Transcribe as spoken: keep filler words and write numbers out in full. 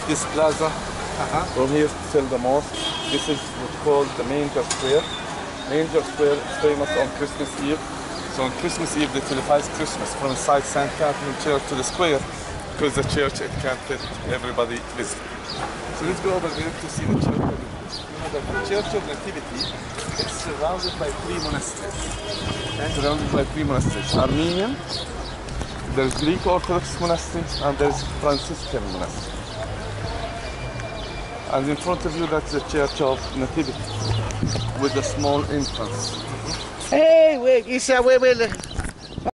this plaza. Uh-huh. From here till the mosque. This is what's called the Manger Square. Manger Square is famous on Christmas Eve. So on Christmas Eve they televise Christmas from inside Saint Catherine Church to the square, because the church it can't fit everybody visit. So let's go over there to see the church. You know, the Church of Nativity is surrounded by three monasteries. Okay? Surrounded by three monasteries. Armenian, there's Greek Orthodox monastery, and there's Franciscan monastery. And in front of you, that's the Church of Nativity with the small entrance. Hey, wait, Isa, wait, wait.